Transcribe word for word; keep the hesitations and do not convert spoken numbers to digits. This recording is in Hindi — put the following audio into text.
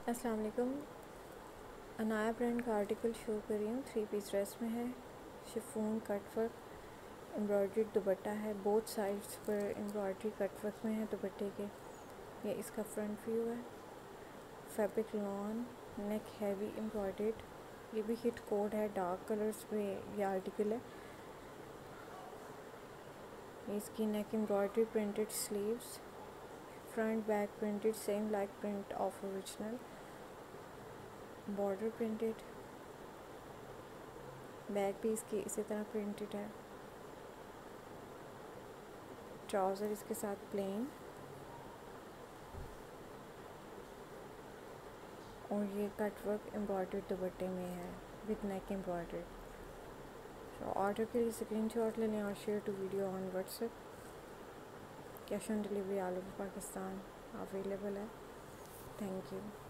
अस्सलाम वालेकुम। अनाया ब्रांड का आर्टिकल शो कर रही हूँ। थ्री पीस ड्रेस में है, chiffon cut work, embroidery dupatta है, बोथ साइड्स पर एम्ब्रॉयडरी कट वर्क में है दुपट्टे के। ये इसका फ्रंट व्यू है। Fabric lawn, neck heavy embroidered, ये भी हिट कोड है, डार्क कलर्स में ये आर्टिकल है। ये इसकी neck embroidery, printed sleeves, front back printed, same like print of original, border printed, back भी इसकी इसी तरह प्रिंटेड है। ट्राउज़र इसके साथ प्लेन, और ये कट वर्क एम्ब्रॉयडर्ड दुपट्टे में है विद नेक एम्ब्रॉयडर्ड। तो ऑर्डर के लिए स्क्रीनशॉट ले लें और share to video on WhatsApp. Cash on delivery all over Pakistan available है। Thank you.